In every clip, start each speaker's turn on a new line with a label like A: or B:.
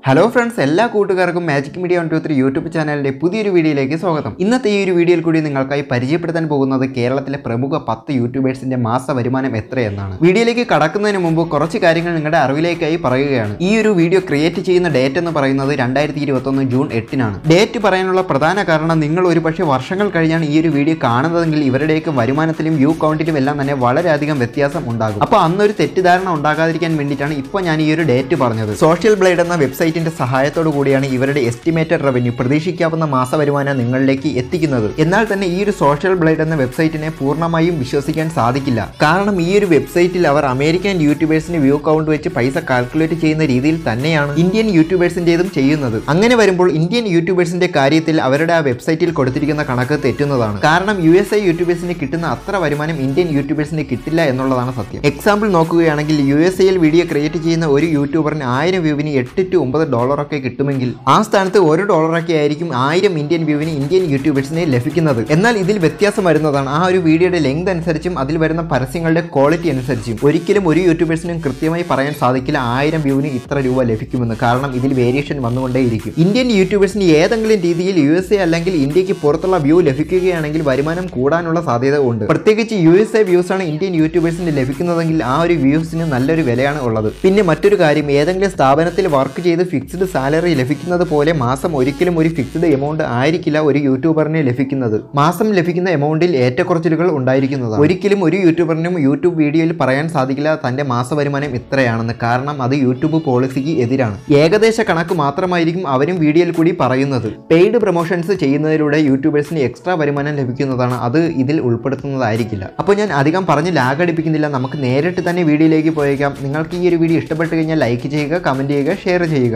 A: Hello friends, എല്ലാ കൂട്ടുകാർക്കും magic media 123 YouTube ചാനലിന്റെ പുതിയൊരു വീഡിയോയിലേക്ക് സ്വാഗതം. ഇന്നത്തെ ഈ ഒരു വീഡിയോയിൽ കൂടി നിങ്ങൾക്കായി പരിചയപ്പെടുത്താൻ പോകുന്നത് കേരളത്തിലെ പ്രമുഖ 10 യൂട്യൂബേഴ്സിന്റെ മാസ വരുമാനം എത്രയെന്നാണ്. വീഡിയോയിലേക്ക് കടക്കുന്നതിന് മുമ്പ് കുറച്ച് കാര്യങ്ങൾ നിങ്ങളുടെ അറിവിലേക്കായി പറയുകയാണ്. ഈ ഒരു വീഡിയോ ക്രിയേറ്റ് ചെയ്യുന്ന ഡേറ്റ് എന്ന് പറയുന്നത് 2021 ജൂൺ 8-നാണ്. ഡേറ്റ് പറയാനുള്ള പ്രധാന കാരണം നിങ്ങൾ ഒരുപക്ഷെ വർഷങ്ങൾ കഴിഞ്ഞാണ് ഈ ഒരു വീഡിയോ കാണുന്നതെങ്കിൽ ഇവരുടെയൊക്കെ വരുമാനത്തിലും വ്യൂ കൗണ്ടിലും എല്ലാം തന്നെ വളരെയധികം വ്യത്യാസം ഉണ്ടാകും. അപ്പോൾ അന്നൊരു തെറ്റിദ്ധാരണ ഉണ്ടാകാതിരിക്കാൻ വേണ്ടിയിട്ടാണ് ഇപ്പോൾ ഞാൻ ഈ ഒരു ഡേറ്റ് പറഞ്ഞത്. സോഷ്യൽ ബ്ലേഡ് എന്ന വെബ്സൈറ്റ് സഹായത്തോടു കൂടിയാണ് ഇവരുടെ എസ്റ്റിമേറ്റഡ് റവന്യൂ പ്രതീക്ഷിക്കാവുന്ന മാസ വരുമാനം നിങ്ങളിലേക്ക് എത്തിക്കുന്നത്. എന്നാൽ തന്നെ ഈ ഒരു സോഷ്യൽ ബ്ലേഡ് എന്ന വെബ്സൈറ്റിനെ പൂർണ്ണമായും വിശ്വസിക്കാൻ സാധിക്കില്ല. കാരണം ഈ ഒരു വെബ്സൈറ്റിൽ അവർ അമേരിക്കൻ യൂട്യൂബേഴ്സിന് വ്യൂ കൗണ്ട് വെച്ച് പൈസ കാൽക്കുലേറ്റ് ചെയ്യുന്ന രീതിയിൽ തന്നെയാണ് ഇന്ത്യൻ യൂട്യൂബേഴ്സിന്റേതും ചെയ്യുന്നത്. അങ്ങനെ വരുമ്പോൾ ഇന്ത്യൻ യൂട്യൂബേഴ്സിന്റെ കാര്യത്തിൽ അവരുടെ ആ വെബ്സൈറ്റിൽ കൊടുത്തിരിക്കുന്ന കണക്ക് തെറ്റുന്നതാണ്. കാരണം USA യൂട്യൂബേഴ്സിന് കിട്ടുന്ന അത്ര വരുമാനം ഇന്ത്യൻ യൂട്യൂബേഴ്സിന് കിട്ടില്ല എന്നുള്ളതാണ് സത്യം. എക്സാമ്പിൾ നോക്കുകയാണെങ്കിൽ USAയിൽ വീഡിയോ ക്രിയേറ്റ് ചെയ്യുന്ന ഒരു യൂട്യൂബറിന് 1000 വ്യൂവിന് $8 to $9 ഒക്കെ കിട്ടുമെങ്കിൽ ആ സ്ഥാനത്ത് $1 ആയിരിക്കും 1000 ഇന്ത്യൻ വ്യൂവിന് ഇന്ത്യൻ യൂട്യൂബേഴ്സിനെ ലഭിക്കുന്നത്. എന്നാൽ ഇതിൽ വ്യത്യാസം വരുന്നതാണ് ആ ഒരു വീഡിയോയുടെ ലെങ്ത് അനുസരിച്ചും അതിൽ വരുന്ന പരസ്യങ്ങളുടെ ക്വാളിറ്റി അനുസരിച്ചും. ഒരിക്കലും ഒരു യൂട്യൂബേഴ്സിനും കൃത്യമായി പറയാൻ സാധിക്കില്ല 1000 വ്യൂവിന് ഇത്ര രൂപ ലഭിക്കുമെന്ന്. കാരണം ഇതിൽ വേരിയേഷൻ വന്നുകൊണ്ടേയിരിക്കും. ഇന്ത്യൻ യൂട്യൂബേഴ്സിന് ഏതെങ്കിലും രീതിയിൽ USA അല്ലെങ്കിൽ ഇന്ത്യക്ക് പുറത്തുള്ള വ്യൂ ലഭിക്കുകയാണെങ്കിൽ വരുമാനം കൂടാനുള്ള സാധ്യത ഉണ്ട്. പ്രത്യേകിച്ച് USA വ്യൂസ് ആണ് ഇന്ത്യൻ യൂട്യൂബേഴ്സിന് ലഭിക്കുന്നതെങ്കിൽ ആ ഒരു വ്യൂസിന് നല്ലൊരു വിലയാണ് ഉള്ളത്. പിന്നെ മറ്റൊരു കാര്യം, ഏതെങ്കിലും സ്ഥാപനത്തിൽ വർക്ക് ചെയ്ത് ഫിക്സ്ഡ് സാലറി ലഭിക്കുന്നത് പോലെ മാസം ഒരിക്കലും ഒരു ഫിക്സ്ഡ് എമൗണ്ട് ആയിരിക്കില്ല ഒരു യൂട്യൂബറിന് ലഭിക്കുന്നത്. മാസം ലഭിക്കുന്ന എമൗണ്ടിൽ ഏറ്റക്കുറച്ചിലുകൾ ഉണ്ടായിരിക്കുന്നതാണ്. ഒരിക്കലും ഒരു യൂട്യൂബറിനും യൂട്യൂബ് വീഡിയോയിൽ പറയാൻ സാധിക്കില്ല തന്റെ മാസ വരുമാനം ഇത്രയാണെന്ന്. കാരണം അത് യൂട്യൂബ് പോളിസിക്ക് എതിരാണ്. ഏകദേശ കണക്ക് മാത്രമായിരിക്കും അവരും വീഡിയോയിൽ കൂടി പറയുന്നത്. പെയ്ഡ് പ്രൊമോഷൻസ് ചെയ്യുന്നതിലൂടെ യൂട്യൂബേഴ്സിന് എക്സ്ട്രാ വരുമാനം ലഭിക്കുന്നതാണ്. അത് ഇതിൽ ഉൾപ്പെടുത്തുന്നതായിരിക്കില്ല. അപ്പോൾ ഞാൻ അധികം പറഞ്ഞ് ലാഗ് അടിപ്പിക്കുന്നില്ല, നമുക്ക് നേരിട്ട് തന്നെ വീഡിയോയിലേക്ക് പോയേക്കാം. നിങ്ങൾക്ക് ഈ ഒരു വീഡിയോ ഇഷ്ടപ്പെട്ടു കഴിഞ്ഞാൽ ലൈക്ക് ചെയ്യുക, കമന്റ് ചെയ്യുക, ഷെയർ ചെയ്യുക.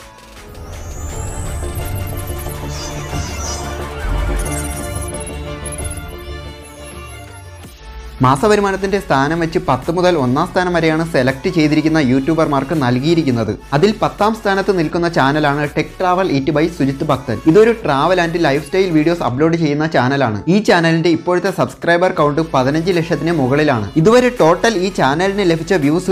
A: മാസവരുമാനത്തിന്റെ സ്ഥാനം വെച്ച് 10 മുതൽ 1-ാം സ്ഥാനം വരെയാണ് സെലക്ട് ചെയ്തിരിക്കുന്ന യൂട്യൂബർമാർക്ക് നൽകിയിരിക്കുന്നത്. അതിൽ 10-ാം സ്ഥാനത്ത് നിൽക്കുന്ന ചാനലാണ് tech travel eat by Sujith Bhakthan. ഇതൊരു travel and lifestyle videos upload ചെയ്യുന്ന ചാനലാണ്. ഈ ചാനലിന്റെ ഇപ്പോഴത്തെ സബ്സ്ക്രൈബർ കൗണ്ട് 15 ലക്ഷത്തിന് മുകളിലാണ്. ഇതുവരെ ടോട്ടൽ ഈ ചാനലിന് ലഭിച്ച വ്യൂസ്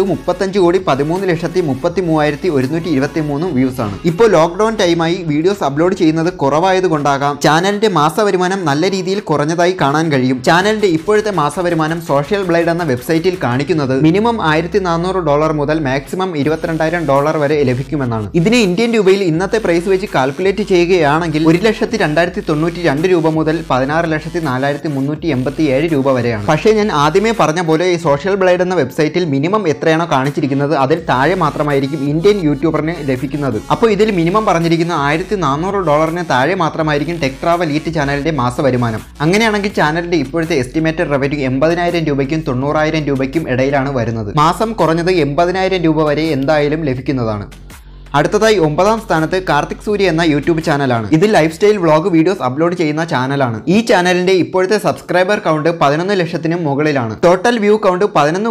A: 35,13,33,123 വ്യൂസ് ആണ്. ഇപ്പോൾ ലോക്ക്ഡൌൺ ടൈമായി വീഡിയോസ് അപ്ലോഡ് ചെയ്യുന്നത് കുറവായതുകൊണ്ടാകാം ചാനലിന്റെ മാസവരുമാനം നല്ല രീതിയിൽ കുറഞ്ഞതായി കാണാൻ കഴിയും. ചാനലിന്റെ ഇപ്പോഴത്തെ മാസവരുമാനം സോഷ്യൽ ബ്ലേഡ് എന്ന വെബ്സൈറ്റിൽ കാണിക്കുന്നത് മിനിമം $1,400 മുതൽ മാക്സിമം $22,000 വരെ ലഭിക്കുമെന്നാണ്. ഇതിനെ ഇന്ത്യൻ രൂപയിൽ ഇന്നത്തെ പ്രൈസ് വെച്ച് കാൽക്കുലേറ്റ് ചെയ്യുകയാണെങ്കിൽ 1,02,92 രൂപ മുതൽ 16,04,387 രൂപ വരെയാണ്. പക്ഷേ ഞാൻ ആദ്യമേ പറഞ്ഞ പോലെ ഈ സോഷ്യൽ ബ്ലേഡ് എന്ന വെബ്സൈറ്റിൽ മിനിമം എത്രയാണോ കാണിച്ചിരിക്കുന്നത് അതിൽ താഴെ മാത്രമായിരിക്കും ഇന്ത്യൻ യൂട്യൂബറിന് ലഭിക്കുന്നത്. അപ്പോൾ ഇതിൽ മിനിമം പറഞ്ഞിരിക്കുന്ന $1,400 താഴെ മാത്രമായിരിക്കും ടെക് ട്രാവൽ ഈറ്റ് ചാനലിന്റെ മാസ വരുമാനം. അങ്ങനെയാണെങ്കിൽ ചാനലിന്റെ ഇപ്പോഴത്തെ എസ്റ്റിമേറ്റഡ് റവന്യൂ 80,000 രൂപയ്ക്കും 90,000 രൂപയ്ക്കും ഇടയിലാണ് വരുന്നത്. മാസം കുറഞ്ഞത് 80,000 രൂപ വരെ എന്തായാലും ലഭിക്കുന്നതാണ്. അടുത്തതായി 9-ാം സ്ഥാനത്ത് കാർത്തിക് സൂര്യ എന്ന യൂട്യൂബ് ചാനലാണ്. ഇത് lifestyle vlog videos upload ചെയ്യുന്ന ചാനലാണ്. ഈ ചാനലിന്റെ ഇപ്പോഴത്തെ സബ്സ്ക്രൈബർ കൗണ്ട് 11 ലക്ഷത്തിനും മുകളിലാണ്. ടോട്ടൽ വ്യൂ കൗണ്ട്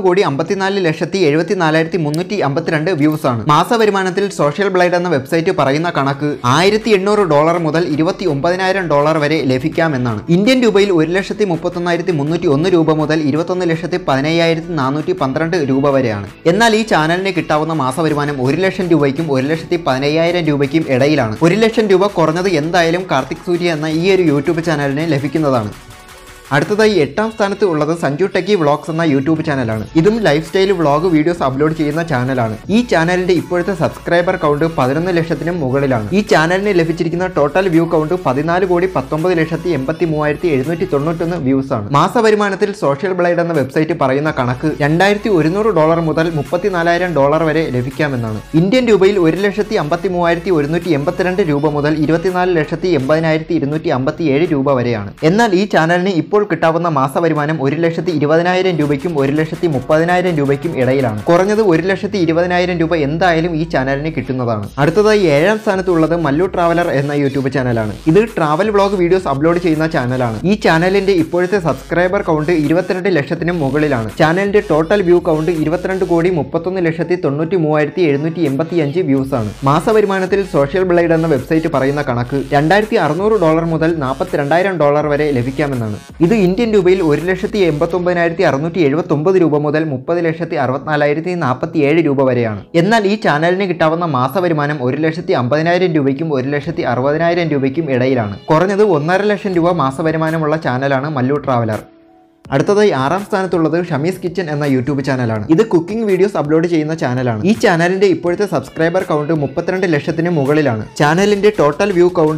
A: 11,54,74,352 വ്യൂസ് ആണ്. മാസ വരുമാനത്തിൽ സോഷ്യൽ ബ്ലേഡ് എന്ന വെബ്സൈറ്റ് പറയുന്ന കണക്ക് $1,800 മുതൽ $29,000 വരെ ലഭിക്കാമെന്നാണ്. ഇന്ത്യൻ രൂപയിൽ 1,31,301 രൂപ മുതൽ 21,15,412 രൂപ വരെയാണ്. എന്നാൽ ഈ ചാനലിന് കിട്ടാവുന്ന മാസ വരുമാനം 1 ലക്ഷം രൂപയ്ക്കും 1,15,000 രൂപയ്ക്കും ഇടയിലാണ്. 1 ലക്ഷം രൂപ കുറഞ്ഞത് എന്തായാലും കാർത്തിക് സൂര്യ എന്ന ഈ ഒരു യൂട്യൂബ് ചാനലിന് ലഭിക്കുന്നതാണ്. അടുത്തതായി 8-ാം സ്ഥാനത്ത് ഉള്ളത് സഞ്ജു ടെക്കി വ്ളോഗ്സ് എന്ന യൂട്യൂബ് ചാനലാണ്. ഇതും lifestyle vlog videos upload ചെയ്യുന്ന ചാനലാണ്. ഈ ചാനലിന്റെ ഇപ്പോഴത്തെ സബ്സ്ക്രൈബർ കൗണ്ട് 11 ലക്ഷത്തിനും മുകളിലാണ്. ഈ ചാനലിന് ലഭിച്ചിരിക്കുന്ന ടോട്ടൽ വ്യൂ കൗണ്ട് 14,19,83,791 വ്യൂസ് ആണ്. മാസ വരുമാനത്തിൽ സോഷ്യൽ ബ്ലേഡ് എന്ന വെബ്സൈറ്റ് പറയുന്ന കണക്ക് $2,100 മുതൽ $34,000 വരെ ലഭിക്കാമെന്നാണ്. ഇന്ത്യൻ രൂപയിൽ 1,53,182 രൂപ മുതൽ 24,80,257 രൂപ വരെയാണ്. എന്നാൽ ഈ ചാനലിന് ഇപ്പോൾ കിട്ടാവുന്ന മാസ വരുമാനം 1,20,000 രൂപയ്ക്കും 1,30,000 രൂപയ്ക്കും ഇടയിലാണ്. കുറഞ്ഞത് 1,20,000 രൂപ എന്തായാലും ഈ ചാനലിന് കിട്ടുന്നതാണ്. അടുത്തതായി 7-ാം സ്ഥാനത്തുള്ളത് മല്ലു ട്രാവലർ എന്ന യൂട്യൂബ് ചാനലാണ്. ഇത് ട്രാവൽ വ്ളോഗ് വീഡിയോസ് അപ്ലോഡ് ചെയ്യുന്ന ചാനലാണ്. ഈ ചാനലിന്റെ ഇപ്പോഴത്തെ സബ്സ്ക്രൈബർ കൗണ്ട് 22 ലക്ഷത്തിനും മുകളിലാണ്. ചാനലിന്റെ ടോട്ടൽ വ്യൂ കൗണ്ട് 22,31,93,785 വ്യൂസ് ആണ്. മാസ വരുമാനത്തിൽ സോഷ്യൽ ബ്ലേഡ് എന്ന വെബ്സൈറ്റ് പറയുന്ന കണക്ക് $2,600 മുതൽ $42,000 വരെ ലഭിക്കാമെന്നാണ്. ഇത് ഇന്ത്യൻ രൂപയിൽ 1,89,679 രൂപ മുതൽ 30,64,047 രൂപ വരെയാണ്. എന്നാൽ ഈ ചാനലിന് കിട്ടാവുന്ന മാസവരുമാനം 1,50,000 രൂപയ്ക്കും 1,60,000 രൂപയ്ക്കും ഇടയിലാണ്. കുറഞ്ഞത് 1.5 ലക്ഷം രൂപ മാസവരുമാനമുള്ള ചാനലാണ് മല്ലു ട്രാവലർ. അടുത്തതായി 6ാം സ്ഥാനത്തുള്ളത് ഷമീസ് കിച്ചൻ എന്ന യൂട്യൂബ് ചാനലാണ്. ഇത് കുക്കിംഗ് വീഡിയോസ് അപ്ലോഡ് ചെയ്യുന്ന ചാനലാണ്. ഈ ചാനലിന്റെ ഇപ്പോഴത്തെ സബ്സ്ക്രൈബർ കൗണ്ട് 32 ലക്ഷത്തിന് മുകളിലാണ്. ചാനലിന്റെ ടോട്ടൽ വ്യൂ കൗണ്ട്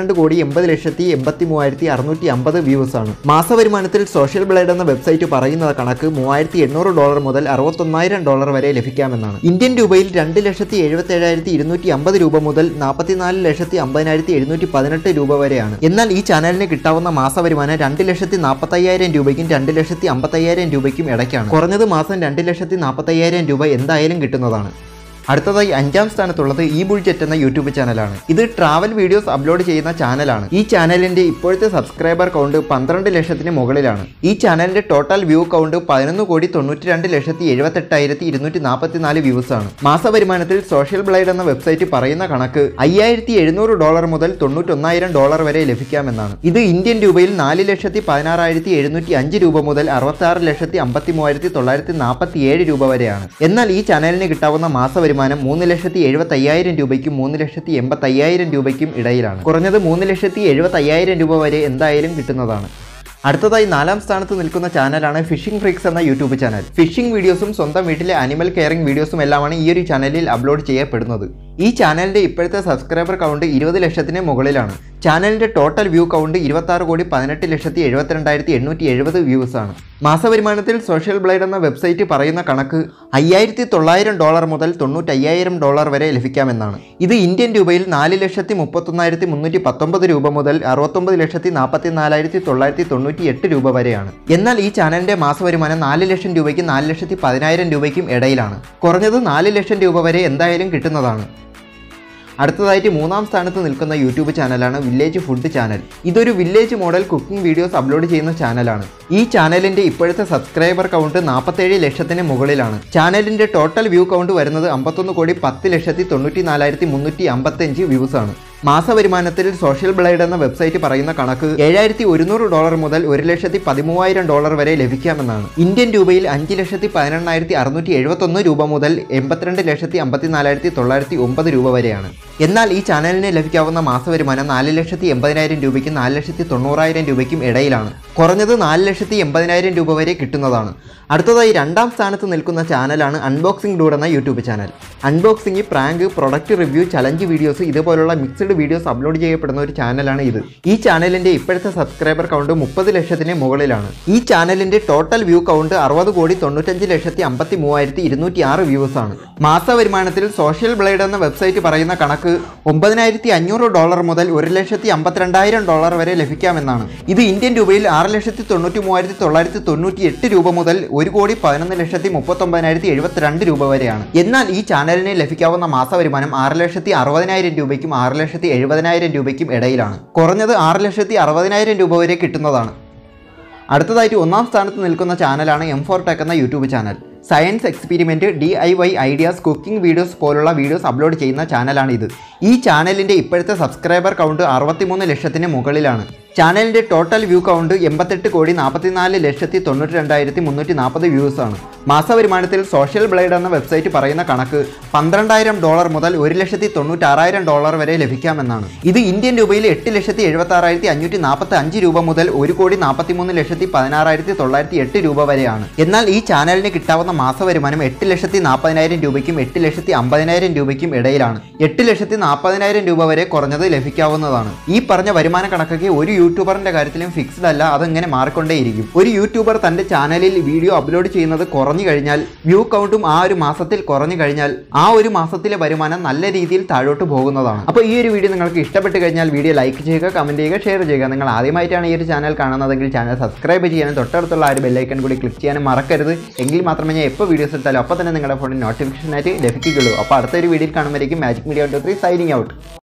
A: 32,80,83,650 വ്യൂസ് ആണ്. മാസവരുമാനത്തിൽ സോഷ്യൽ ബ്ലേഡ് എന്ന വെബ്സൈറ്റ് പറയുന്ന കണക്ക് $3,800 മുതൽ $61,000 വരെ ലഭിക്കാമെന്നാണ്. ഇന്ത്യൻ രൂപയിൽ 2,77,250 രൂപ മുതൽ 44,50,718 രൂപ വരെയാണ്. എന്നാൽ ഈ ചാനലിന് കിട്ടാവുന്ന മാസവരുമാനം 2,40,000 രൂപയ്ക്കും 2,50,000 രൂപയ്ക്കും ഇടയ്ക്കാണ്. കുറഞ്ഞത് മാസം 2,40,000 രൂപ എന്തായാലും കിട്ടുന്നതാണ്. അടുത്തതായി 5ാം സ്ഥാനത്തുള്ളത് ഈ ബുൾജെറ്റ് എന്ന യൂട്യൂബ് ചാനലാണ്. ഇത് ട്രാവൽ വീഡിയോസ് അപ്ലോഡ് ചെയ്യുന്ന ചാനലാണ്. ഈ ചാനലിന്റെ ഇപ്പോഴത്തെ സബ്സ്ക്രൈബർ കൗണ്ട് 12 ലക്ഷത്തിന് മുകളിലാണ്. ഈ ചാനലിന്റെ ടോട്ടൽ വ്യൂ കൗണ്ട് 11,92,78,244 വ്യൂസ് ആണ്. മാസവരുമാനത്തിൽ സോഷ്യൽ ബ്ലേഡ് എന്ന വെബ്സൈറ്റ് പറയുന്ന കണക്ക് $5,700 മുതൽ $91,000 വരെ ലഭിക്കാമെന്നാണ്. ഇത് ഇന്ത്യൻ രൂപയിൽ 4,16,705 രൂപ മുതൽ 66,53,947 രൂപ വരെയാണ്. എന്നാൽ ഈ ചാനലിന് കിട്ടാവുന്ന മാസവരുമാനം 3,70,500 രൂപയ്ക്കും 3,80,500 രൂപയ്ക്കും ഇടയിലാണ്. കുറഞ്ഞത് 3,70,500 രൂപ വരെ എന്തായാലും കിട്ടുന്നതാണ്. അടുത്തതായി 4ാം സ്ഥാനത്ത് നിൽക്കുന്ന ചാനലാണ് ഫിഷിംഗ് ഫ്രീക്സ് എന്ന യൂട്യൂബ് ചാനൽ. ഫിഷിംഗ് വീഡിയോസും സ്വന്തം വീട്ടിലെ അനിമൽ കെയറിംഗ് വീഡിയോസും എല്ലാമാണ് ഈ ഒരു ചാനലിൽ അപ്ലോഡ് ചെയ്യപ്പെടുന്നത്. ഈ ചാനലിന്റെ ഇപ്പോഴത്തെ സബ്സ്ക്രൈബർ കൗണ്ട് 20 ലക്ഷത്തിന് മുകളിലാണ്. ചാനലിന്റെ ടോട്ടൽ വ്യൂ കൗണ്ട് 26,18,72,870 വ്യൂസ് ആണ്. മാസവരുമാനത്തിൽ സോഷ്യൽ ബ്ലേഡ് എന്ന വെബ്സൈറ്റ് പറയുന്ന കണക്ക് $5,900 മുതൽ $95,000 വരെ ലഭിക്കാമെന്നാണ്. ഇത് ഇന്ത്യൻ രൂപയിൽ 4,31,319 രൂപ മുതൽ 69,44,998 രൂപ വരെയാണ്. എന്നാൽ ഈ ചാനലിന്റെ മാസവരുമാനം 4 ലക്ഷം രൂപയ്ക്കും 4,10,000 രൂപയ്ക്കും ഇടയിലാണ്. കുറഞ്ഞത് 4 ലക്ഷം രൂപ വരെ എന്തായാലും കിട്ടുന്നതാണ്. അടുത്തതായിട്ട് 3ാം സ്ഥാനത്ത് നിൽക്കുന്ന യൂട്യൂബ് ചാനലാണ് വില്ലേജ് ഫുഡ് ചാനൽ. ഇതൊരു village model cooking videos upload ചെയ്യുന്ന ചാനലാണ്. ഈ ചാനലിന്റെ ഇപ്പോഴത്തെ സബ്സ്ക്രൈബർ കൗണ്ട് 47 ലക്ഷത്തിന് മുകളിലാണ്. ചാനലിന്റെ ടോട്ടൽ വ്യൂ കൗണ്ട് വരുന്നത് 51,10,94,355 വ്യൂസ് ആണ്. മാസവരുമാനത്തിൽ സോഷ്യൽ ബ്ലേഡ് എന്ന വെബ്സൈറ്റ് പറയുന്ന കണക്ക് $7,100 മുതൽ $1,13,000 വരെ ലഭിക്കാമെന്നാണ്. ഇന്ത്യൻ രൂപയിൽ 5,18,671 രൂപ മുതൽ 82,54,909 രൂപ വരെയാണ്. എന്നാൽ ഈ ചാനലിന് ലഭിക്കാവുന്ന മാസവരുമാനം 4,80,000 രൂപയ്ക്കും 4,90,000 രൂപയ്ക്കും ഇടയിലാണ്. കുറഞ്ഞത് 4,80,000 രൂപ വരെ കിട്ടുന്നതാണ്. അടുത്തതായി 2ാം സ്ഥാനത്ത് നിൽക്കുന്ന ചാനലാണ് അൺബോക്സിംഗ് ഡൂഡ് എന്ന YouTube channel. Unboxing, prank, product review, challenge videos ഇതുപോലുള്ള മിക്സ്ഡ് വീഡിയോസ് അപ്ലോഡ് ചെയ്യപ്പെടുന്ന ഒരു ചാനലാണ് ഇത്. ഈ ചാനലിന്റെ ഇപ്പോഴത്തെ സബ്സ്ക്രൈബർ കൗണ്ട് 30 ലക്ഷത്തിന് മുകളിലാണ്. ഈ ചാനലിന്റെ ടോട്ടൽ വ്യൂ കൗണ്ട് 60,95,53,206 വ്യൂസ് ആണ്. മാസവരുമാനത്തിൽ സോഷ്യൽ ബ്ലേഡ് എന്ന വെബ്സൈറ്റ് പറയുന്ന കണക്ക് $9,500 മുതൽ $1,52,000 വരെ ലഭിക്കാമെന്നാണ്. ഇത് ഇന്ത്യൻ രൂപയിൽ 6,93,998 രൂപ മുതൽ 1,11,39,072 രൂപ വരെയാണ്. എന്നാൽ ഈ ചാനലിന് ലഭിക്കാവുന്ന മാസവരുമാനം 6,60,000 രൂപയ്ക്കും 6,70,000 രൂപയ്ക്കും ഇടയിലാണ്. കുറഞ്ഞത് 6,60,000 രൂപ വരെ കിട്ടുന്നതാണ്. അടുത്തതായിട്ട് 1ാം സ്ഥാനത്ത് നിൽക്കുന്ന ചാനലാണ് M4 Tech എന്ന YouTube channel. Science experiment, DIY ideas, cooking videos പോലുള്ള വീഡിയോസ് അപ്ലോഡ് ചെയ്യുന്ന ചാനലാണ് ഇത്. ഈ ചാനലിൻ്റെ ഇപ്പോഴത്തെ സബ്സ്ക്രൈബർ കൗണ്ട് 63 ലക്ഷത്തിന് മുകളിലാണ്. ചാനലിൻ്റെ ടോട്ടൽ വ്യൂ കൗണ്ട് 88,44,92,340 വ്യൂസ് ആണ്. മാസവരുമാനത്തിൽ സോഷ്യൽ ബ്ലേഡ് എന്ന വെബ്സൈറ്റ് പറയുന്ന കണക്ക് $12,000 മുതൽ $1,96,000 വരെ ലഭിക്കാമെന്നാണ്. ഇത് ഇന്ത്യൻ രൂപയിൽ 8,76,545 രൂപ മുതൽ 1,43,16,908 രൂപ വരെയാണ്. എന്നാൽ ഈ ചാനലിന് കിട്ടാവുന്ന മാസവരുമാനം 8,40,000 രൂപയ്ക്കും 8,50,000 രൂപയ്ക്കും ഇടയിലാണ്. 8,40,000 രൂപ വരെ കുറഞ്ഞത് ലഭിക്കാവുന്നതാണ്. ഈ പറഞ്ഞ വരുമാന കണക്കൊക്കെ ഒരു യൂട്യൂബറിന്റെ കാര്യത്തിലും ഫിക്സ്ഡ് അല്ല, അതെങ്ങനെ മാറിക്കൊണ്ടേയിരിക്കും. ഒരു യൂട്യൂബർ തന്റെ ചാനലിൽ വീഡിയോ അപ്ലോഡ് ചെയ്യുന്നത് കുറഞ്ഞു കഴിഞ്ഞാൽ, വ്യൂ കൗണ്ടും ആ ഒരു മാസത്തിൽ കുറഞ്ഞു കഴിഞ്ഞാൽ, ആ ഒരു മാസത്തിലെ വരുമാനം നല്ല രീതിയിൽ താഴോട്ട് പോകുന്നതാണ്. അപ്പോൾ ഈ ഒരു വീഡിയോ നിങ്ങൾക്ക് ഇഷ്ടപ്പെട്ട് കഴിഞ്ഞാൽ വീഡിയോ ലൈക്ക് ചെയ്യുക, കമന്റ് ചെയ്യുക, ഷെയർ ചെയ്യുക. നിങ്ങൾ ആദ്യമായിട്ടാണ് ഈ ഒരു ചാനൽ കാണുന്നതെങ്കിൽ ചാനൽ സബ്സ്ക്രൈബ് ചെയ്യാനും തൊട്ടടുത്തുള്ള ആ ഒരു ബെല്ലൈക്കൺ കൂടി ക്ലിക്ക് ചെയ്യാനും മറക്കരുത്. എങ്കിൽ മാത്രമേ ഞാൻ എപ്പോൾ വീഡിയോസ് ഇട്ടാലും അപ്പോൾ തന്നെ നിങ്ങളുടെ ഫോണിൽ നോട്ടിഫിക്കേഷൻ ആയിട്ട് ലഭിക്കുകയുള്ളൂ. അപ്പോൾ അടുത്തൊരു വീഡിയോയിൽ കാണുമ്പോഴേക്കും മാജിക് മീഡിയ 123 സൈനിങ് ഔട്ട്.